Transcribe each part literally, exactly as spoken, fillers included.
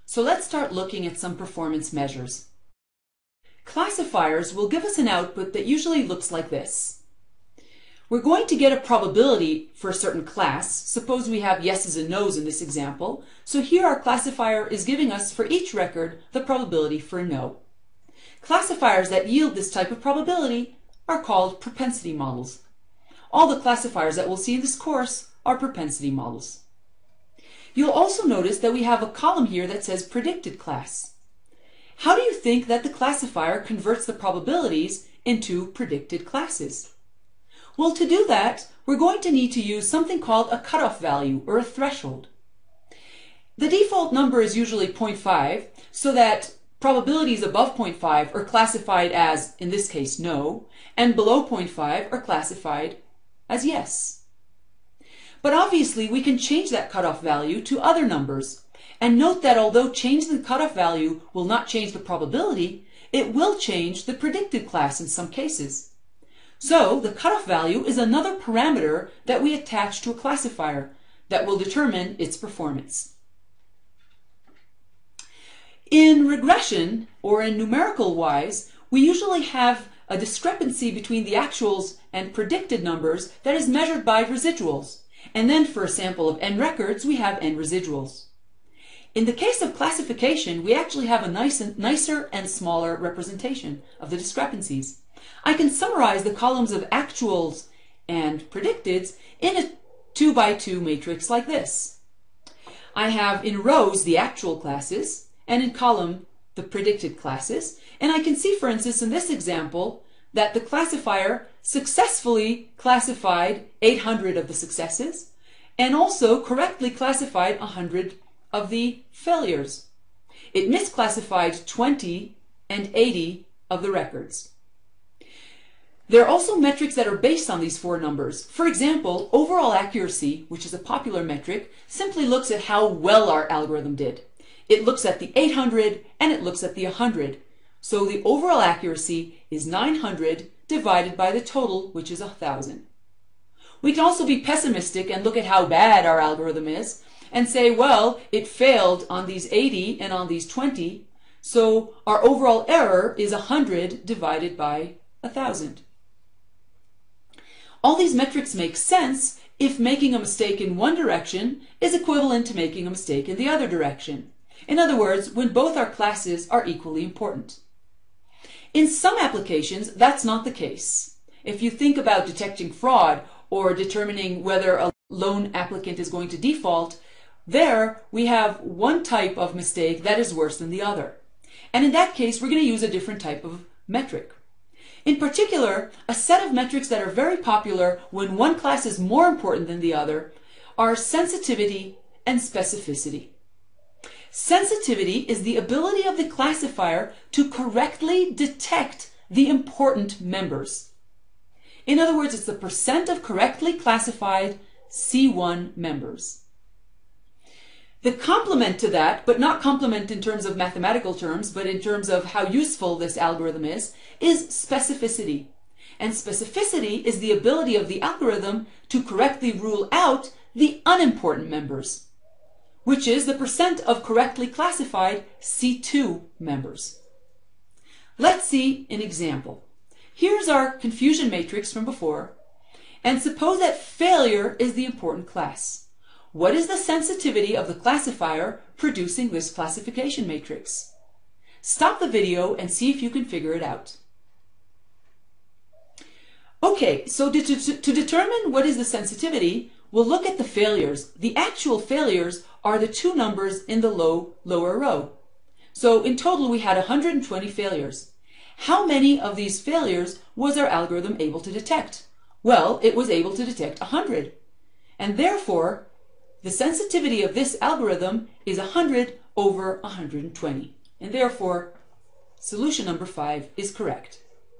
So let's start looking at some performance measures. Classifiers will give us an output that usually looks like this. We're going to get a probability for a certain class. Suppose we have yeses and nos in this example. So here our classifier is giving us for each record the probability for a no. Classifiers that yield this type of probability are called propensity models. All the classifiers that we'll see in this course are propensity models. You'll also notice that we have a column here that says predicted class. How do you think that the classifier converts the probabilities into predicted classes? Well, to do that, we're going to need to use something called a cutoff value or a threshold. The default number is usually zero point five, so that probabilities above zero point five are classified as, in this case, no, and below zero point five are classified as yes. But obviously we can change that cutoff value to other numbers. And note that although changing the cutoff value will not change the probability, it will change the predicted class in some cases. So the cutoff value is another parameter that we attach to a classifier that will determine its performance. In regression, or in numerical wise, we usually have a discrepancy between the actuals and predicted numbers that is measured by residuals. And then for a sample of n records, we have n residuals. In the case of classification, we actually have a nice and, nicer and smaller representation of the discrepancies. I can summarize the columns of actuals and predicteds in a two by two matrix like this. I have in rows the actual classes, and in column the predicted classes. And I can see, for instance, in this example, that the classifier successfully classified eight hundred of the successes and also correctly classified one hundred of the failures. It misclassified twenty and eighty of the records. There are also metrics that are based on these four numbers. For example, overall accuracy, which is a popular metric, simply looks at how well our algorithm did. It looks at the eight hundred and it looks at the one hundred. So the overall accuracy is nine hundred divided by the total, which is one thousand. We can also be pessimistic and look at how bad our algorithm is and say, well, it failed on these eighty and on these twenty, so our overall error is one hundred divided by one thousand. All these metrics make sense if making a mistake in one direction is equivalent to making a mistake in the other direction. In other words, when both our classes are equally important. In some applications, that's not the case. If you think about detecting fraud or determining whether a loan applicant is going to default, there we have one type of mistake that is worse than the other. And in that case, we're going to use a different type of metric. In particular, a set of metrics that are very popular when one class is more important than the other are sensitivity and specificity. Sensitivity is the ability of the classifier to correctly detect the important members. In other words, it's the percent of correctly classified C one members. The complement to that, but not complement in terms of mathematical terms, but in terms of how useful this algorithm is, is specificity. And specificity is the ability of the algorithm to correctly rule out the unimportant members, which is the percent of correctly classified C two members. Let's see an example. Here's our confusion matrix from before, and suppose that failure is the important class. What is the sensitivity of the classifier producing this classification matrix? Stop the video and see if you can figure it out. Okay, so to, to, to determine what is the sensitivity, we'll look at the failures. The actual failures are the two numbers in the low lower row. So in total we had one hundred twenty failures. How many of these failures was our algorithm able to detect? Well, it was able to detect one hundred. And therefore, the sensitivity of this algorithm is one hundred over one hundred twenty. And therefore, solution number five is correct.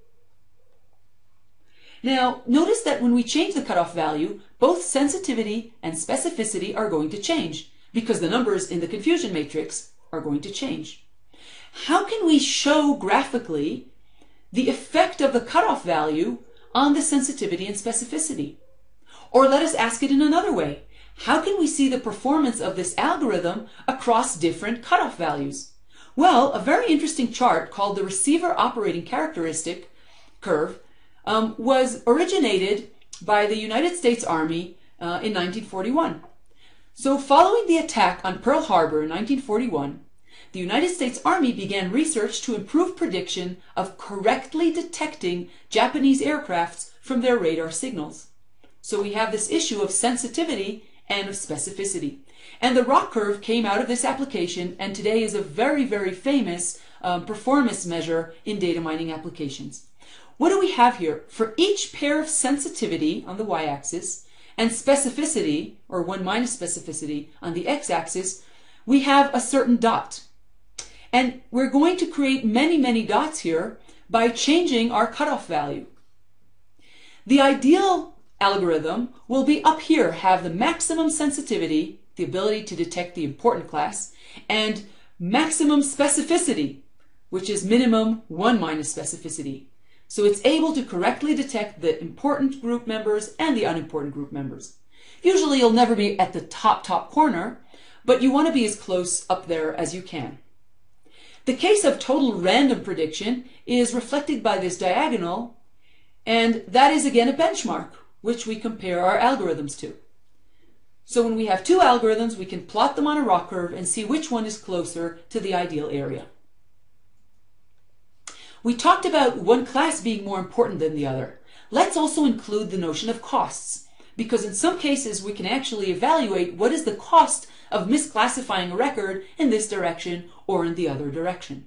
Now, notice that when we change the cutoff value, both sensitivity and specificity are going to change because the numbers in the confusion matrix are going to change. How can we show graphically the effect of the cutoff value on the sensitivity and specificity? Or let us ask it in another way. How can we see the performance of this algorithm across different cutoff values? Well, a very interesting chart called the receiver operating characteristic curve um, was originated by the United States Army uh, in nineteen forty-one. So following the attack on Pearl Harbor in nineteen forty-one, the United States Army began research to improve prediction of correctly detecting Japanese aircrafts from their radar signals. So we have this issue of sensitivity and of specificity. And the rock curve came out of this application and today is a very, very famous um, performance measure in data mining applications. What do we have here? For each pair of sensitivity on the y-axis and specificity, or one minus specificity, on the x-axis, we have a certain dot. And we're going to create many, many dots here by changing our cutoff value. The ideal algorithm will be up here, have the maximum sensitivity, the ability to detect the important class, and maximum specificity, which is minimum one minus specificity. So it's able to correctly detect the important group members and the unimportant group members. Usually you'll never be at the top, top corner, but you want to be as close up there as you can. The case of total random prediction is reflected by this diagonal, and that is again a benchmark, which we compare our algorithms to. So when we have two algorithms, we can plot them on a rock curve and see which one is closer to the ideal area. We talked about one class being more important than the other. Let's also include the notion of costs, because in some cases we can actually evaluate what is the cost of misclassifying a record in this direction or in the other direction.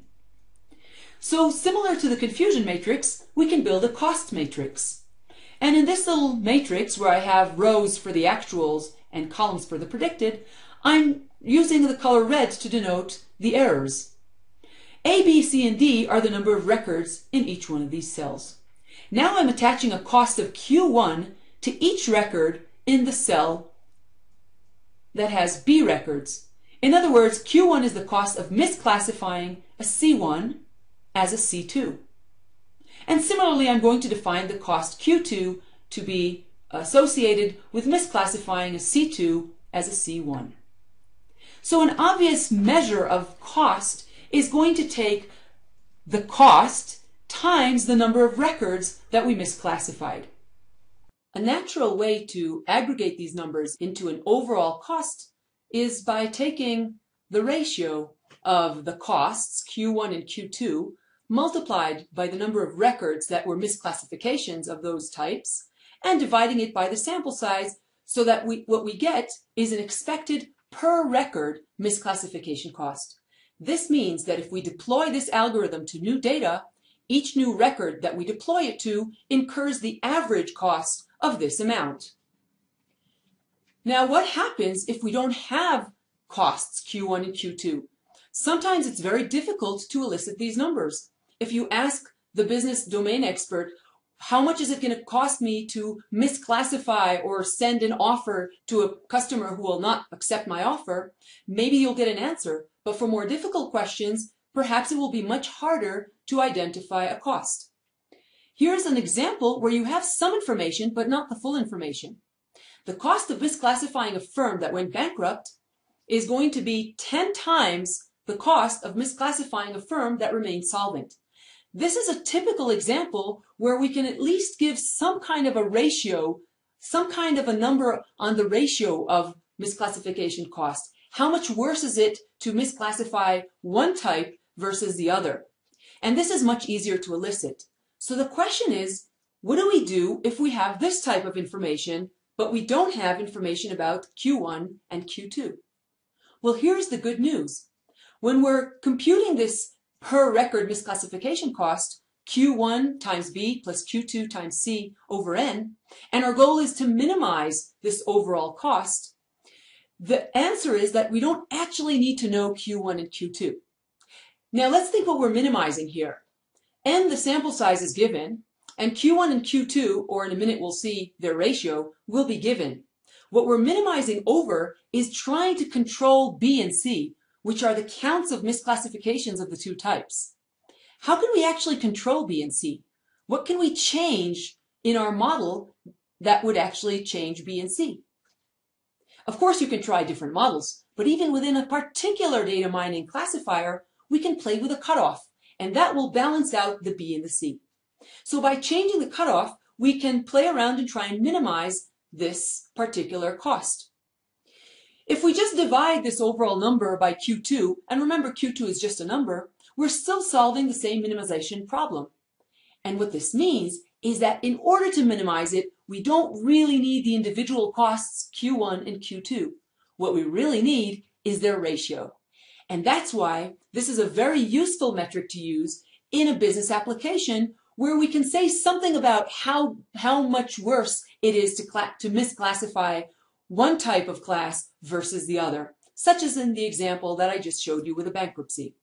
So similar to the confusion matrix, we can build a cost matrix. And in this little matrix where I have rows for the actuals and columns for the predicted, I'm using the color red to denote the errors. A, B, C, and D are the number of records in each one of these cells. Now I'm attaching a cost of Q one to each record in the cell that has B records. In other words, Q one is the cost of misclassifying a C one as a C two. And similarly, I'm going to define the cost Q two to be associated with misclassifying a C two as a C one. So an obvious measure of cost is going to take the cost times the number of records that we misclassified. A natural way to aggregate these numbers into an overall cost is by taking the ratio of the costs, Q one and Q two, multiplied by the number of records that were misclassifications of those types, and dividing it by the sample size so that we, what we get is an expected per record misclassification cost. This means that if we deploy this algorithm to new data, each new record that we deploy it to incurs the average cost of this amount. Now, what happens if we don't have costs Q one and Q two? Sometimes it's very difficult to elicit these numbers. If you ask the business domain expert, how much is it going to cost me to misclassify or send an offer to a customer who will not accept my offer, maybe you'll get an answer. But for more difficult questions, perhaps it will be much harder to identify a cost. Here's an example where you have some information, but not the full information. The cost of misclassifying a firm that went bankrupt is going to be ten times the cost of misclassifying a firm that remained solvent. This is a typical example where we can at least give some kind of a ratio, some kind of a number on the ratio of misclassification cost. How much worse is it to misclassify one type versus the other? And this is much easier to elicit. So the question is, what do we do if we have this type of information, but we don't have information about Q one and Q two? Well, here's the good news. When we're computing this per record misclassification cost, Q one times B plus Q two times C over N, and our goal is to minimize this overall cost, the answer is that we don't actually need to know Q one and Q two. Now let's think what we're minimizing here. N, the sample size, is given, and Q one and Q two, or in a minute we'll see their ratio, will be given. What we're minimizing over is trying to control B and C, which are the counts of misclassifications of the two types. How can we actually control B and C? What can we change in our model that would actually change B and C? Of course, you can try different models, but even within a particular data mining classifier, we can play with a cutoff, and that will balance out the B and the C. So by changing the cutoff, we can play around and try and minimize this particular cost. If we just divide this overall number by Q two, and remember Q two is just a number, we're still solving the same minimization problem. And what this means is that in order to minimize it, we don't really need the individual costs Q one and Q two. What we really need is their ratio. And that's why this is a very useful metric to use in a business application where we can say something about how, how much worse it is to, to misclassify one type of class versus the other, such as in the example that I just showed you with a bankruptcy.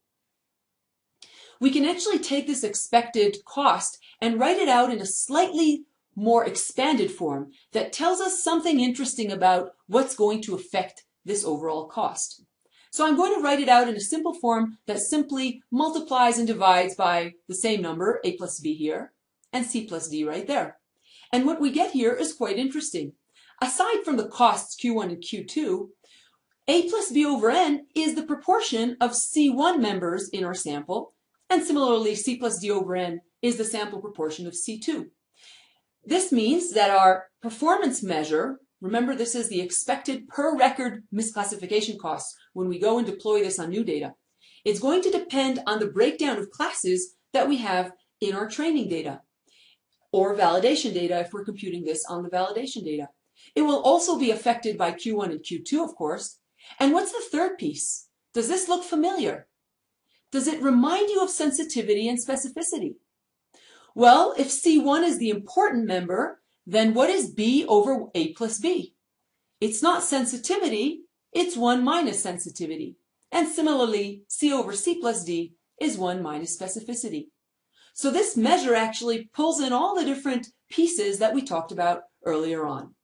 We can actually take this expected cost and write it out in a slightly more expanded form that tells us something interesting about what's going to affect this overall cost. So I'm going to write it out in a simple form that simply multiplies and divides by the same number, A plus B here, and C plus D right there. And what we get here is quite interesting. Aside from the costs Q one and Q two, A plus B over N is the proportion of C one members in our sample, and similarly C plus D over N is the sample proportion of C two. This means that our performance measure, remember this is the expected per record misclassification costs when we go and deploy this on new data, it's going to depend on the breakdown of classes that we have in our training data, or validation data if we're computing this on the validation data. It will also be affected by Q one and Q two, of course. And what's the third piece? Does this look familiar? Does it remind you of sensitivity and specificity? Well, if C one is the important member, then what is B over A plus B? It's not sensitivity, it's one minus sensitivity. And similarly, C over C plus D is one minus specificity. So this measure actually pulls in all the different pieces that we talked about earlier on.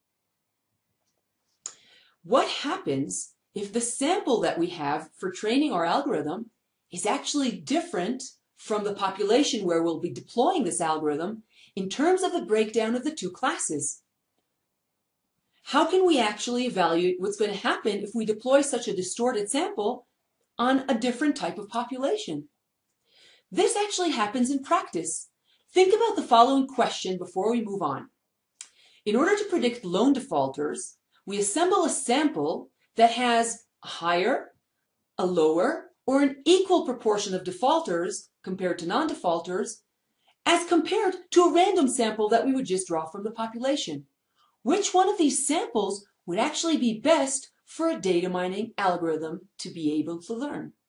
What happens if the sample that we have for training our algorithm is actually different from the population where we'll be deploying this algorithm in terms of the breakdown of the two classes? How can we actually evaluate what's going to happen if we deploy such a distorted sample on a different type of population? This actually happens in practice. Think about the following question before we move on. In order to predict loan defaulters, we assemble a sample that has a higher, a lower, or an equal proportion of defaulters compared to non-defaulters, as compared to a random sample that we would just draw from the population. Which one of these samples would actually be best for a data mining algorithm to be able to learn?